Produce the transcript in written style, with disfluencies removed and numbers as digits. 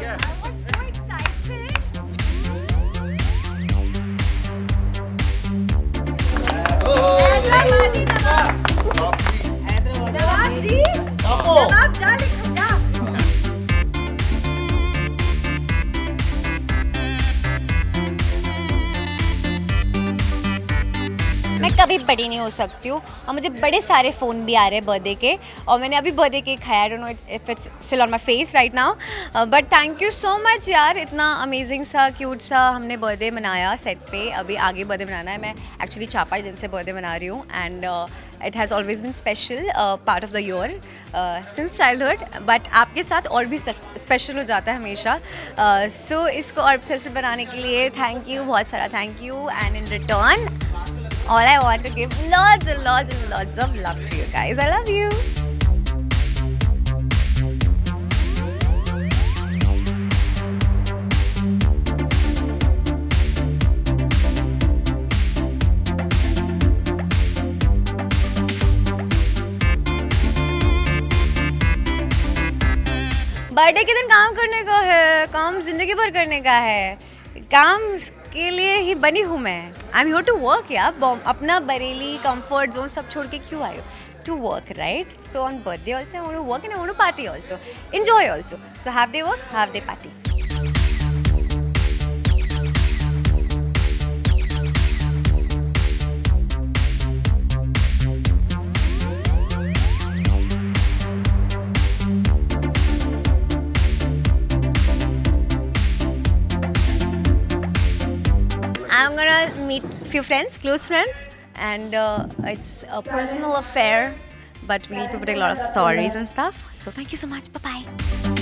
मैं कभी बड़ी नहीं हो सकती हूँ और मुझे बड़े सारे फ़ोन भी आ रहे हैं बर्थडे के, और मैंने अभी बर्थडे केक खाया। I don't know if it's still on my face right now, but thank you so much यार, इतना अमेजिंग सा क्यूट सा हमने बर्थडे मनाया सेट पे। अभी आगे बर्थडे मनाना है। मैं एक्चुअली 4-5 दिन से बर्थडे मना रही हूँ and it has always been special part of the year since childhood, but आपके साथ और भी स्पेशल हो जाता है हमेशा। सो इसको और स्पेशल बनाने के लिए थैंक यू, बहुत सारा thank you, and in return all I want to give lots and lots and lots of love to you guys. I love you. Birthday के दिन काम करने का है, काम जिंदगी भर करने का है, काम के लिए ही बनी हूँ मैं। I am here to work यार, अपना बरेली कंफर्ट जोन सब छोड़ के क्यों आई हो? To work, right? So on birthday also I want to work and I want to party also, enjoy also. So half day work, half day party. I'm gonna meet few friends, close friends, and it's a personal affair, but we'll be putting a lot of stories and stuff. So thank you so much. Bye bye.